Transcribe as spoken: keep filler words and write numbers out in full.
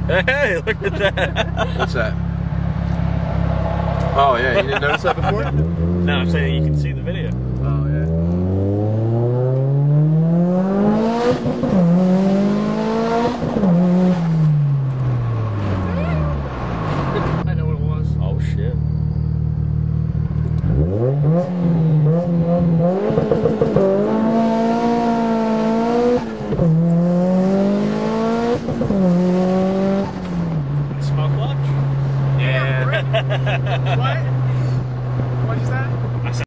Hey, look at that. What's that? Oh yeah, you didn't notice that before? No, I'm saying you can see the video. Oh yeah. I know what it was. Oh shit. Smoke lunch? Yeah.